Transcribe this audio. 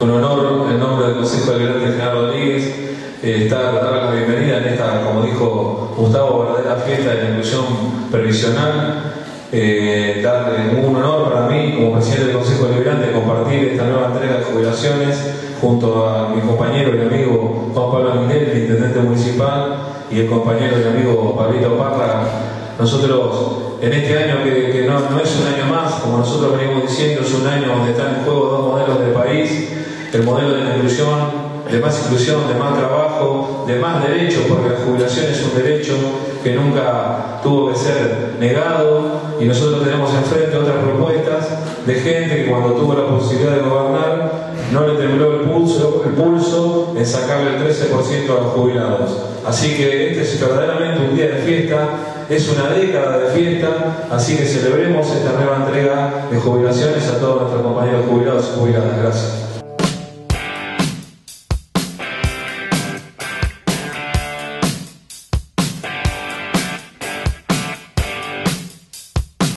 Un honor, en nombre del Consejo Deliberante General Rodríguez, darle la bienvenida en esta, como dijo Gustavo, verdadera fiesta de la inclusión previsional. Darle un honor para mí, como presidente del Consejo Deliberante, compartir esta nueva entrega de jubilaciones junto a mi compañero y amigo Juan Pablo Minel, el intendente municipal, y el compañero y amigo Pablito Parra. Nosotros, en este año que no es un año más, como nosotros venimos diciendo, es un año donde están en juego dos modelos del país: el modelo de la inclusión, de más trabajo, de más derechos, porque la jubilación es un derecho que nunca tuvo que ser negado, y nosotros tenemos enfrente otras propuestas de gente que cuando tuvo la posibilidad de gobernar no le tembló el pulso en sacarle el 13% a los jubilados. Así que este es verdaderamente un día de fiesta, es una década de fiesta, así que celebremos esta nueva entrega de jubilaciones a todos nuestros compañeros jubilados y jubiladas. Gracias.